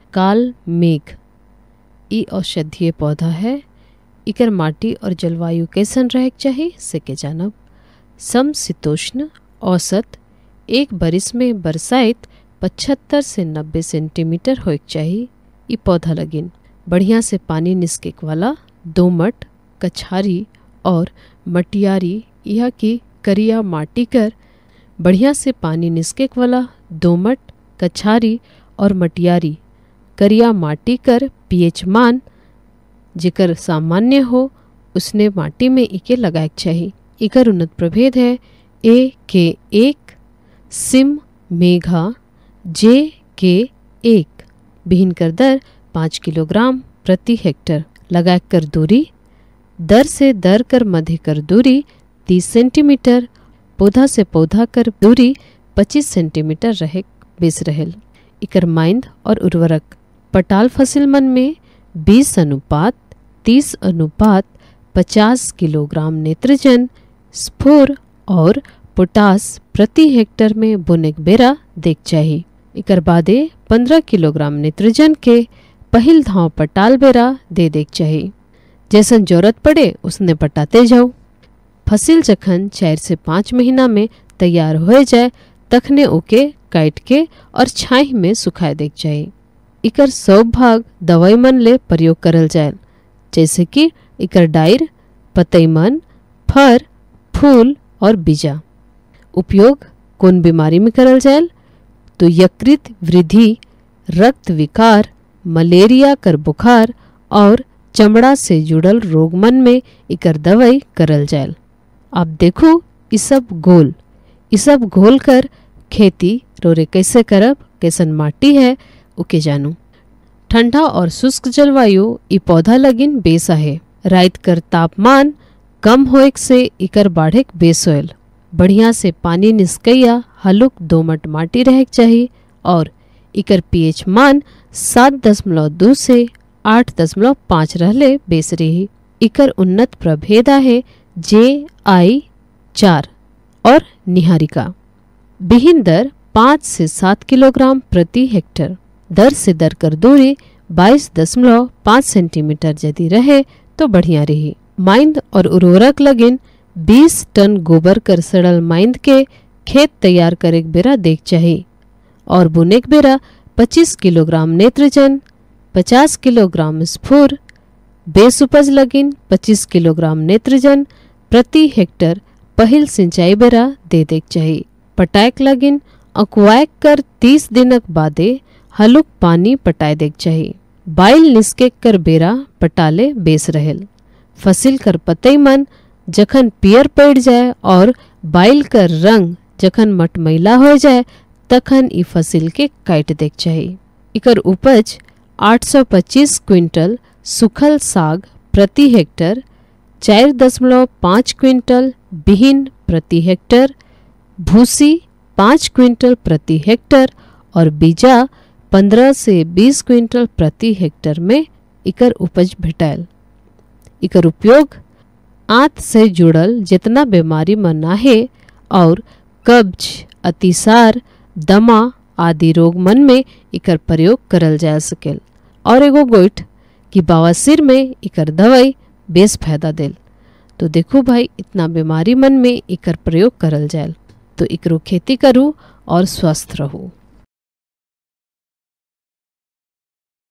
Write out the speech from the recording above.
काल मेघ ई औषधीय पौधा है। इकर माटी और जलवायु कैसन रहे चाहिए से के जानब। समशीतोष्ण औसत एक बरिस में बरसाइत 75 से 90 सेंटीमीटर होइक चाहिए। ई पौधा लगिन बढ़िया से पानी निस्केक वाला दोमट, कछारी और मटियारी यह की करिया माटी कर बढ़िया से पानी निस्केक वाला दोमट, कछारी और मटियारी करिया माटी कर पीएच मान जेकर सामान्य हो उसने माटी में इके लगाए चाहिए। इकर उन्नत प्रभेद है AK1, सिम मेघा JK1। बिहीन कर दर 5 किलोग्राम प्रति हेक्टर। लगाए कर दूरी दर से दर कर मध्य कर दूरी 30 सेंटीमीटर। पौधा से पौधा कर दूरी 25 सेंटीमीटर रहे बेस रहेल। इकर माइंद और उर्वरक पटाल फसल मन में 20:30:50 किलोग्राम नेत्रजन, स्फूर और पोटास प्रति हेक्टर में बुनेक बेरा देख चाहिए। इकर बादे 15 किलोग्राम नेत्रजन के पहिल धाव पटाल बेरा दे देख चाहिए। जैसन जरूरत पड़े उसने पटाते जाओ। फसिल जखन 4 से 5 महीना में तैयार हो जाए तखने ओके काट के और छाई में सुखाए देख चाहिए। इकर 100 भाग दवाई मन ले प्रयोग करल जाए, जैसे कि इकर डायर, पतई मन, फर, फूल और बीजा। उपयोग कौन बीमारी में करल जाए तो यकृत वृद्धि, रक्त विकार, मलेरिया कर बुखार और चमड़ा से जुड़ल रोग मन में इकर दवाई करल जाए। आप देखो इस सब घोल कर खेती रोरे कैसे करब, कैसन माटी है उके जानू। ठंडा और शुष्क जलवायु ई पौधा लगिन बेसा है। रात कर तापमान कम होए से इकर बाढ़ेक बेस होयल। बढ़िया से पानी निस्कैया हलुक दोमट माटी रहे चाहिए और इकर पीएच मान 7.2 से 8.5 रहले बेस रही। इकर उन्नत प्रभेद है JI4 और निहारिका। बिहीन दर 5 से 7 किलोग्राम प्रति हेक्टर। दर से दर कर दूरी 22.5 सेंटीमीटर यदि रहे तो बढ़िया रही। माइंद और उर्वरक लगिन 20 टन गोबर कर सड़ल माइंद के खेत तैयार करे बेरा देख चाहिए और बुनेक बेरा 25 किलोग्राम नेत्रजन, 50 किलोग्राम स्फूर, बेस उपज लगिन 25 किलोग्राम नेत्रजन प्रति हेक्टर पहिल सिंचाई बेरा दे देख चाहिए। पटायक लगिन अकुआक कर 30 दिनक बादे हलुक पानी पटाए देख चाहिए। बाइल निस्के कर बेरा पटाले बेस रहेल। फसिल कर पतई मन जखन पियर पड़ जाए और बाइल कर रंग जखन मटमैला हो जाए तखन ई फसिल के काट देख चाहिए। इकर उपज 825 क्विंटल सुखल साग प्रति हेक्टर, 4.5 क्विंटल बिहीन प्रति हेक्टर, भूसी 5 क्विंटल प्रति हेक्टर और बीजा 15 से 20 क्विंटल प्रति हेक्टर में इकर उपज भेटायल। इकर उपयोग आंत से जुड़ल जितना बीमारी मन आहे और कब्ज, अतिसार, दमा आदि रोग मन में इकर प्रयोग करल जा सकेल। और एगो गोइठ कि बवासीर में इकर दवाई बेस फायदा देल। तो देखो भाई इतना बीमारी मन में इकर प्रयोग करल जाए तो इकरो खेती करूँ और स्वस्थ रहूँ।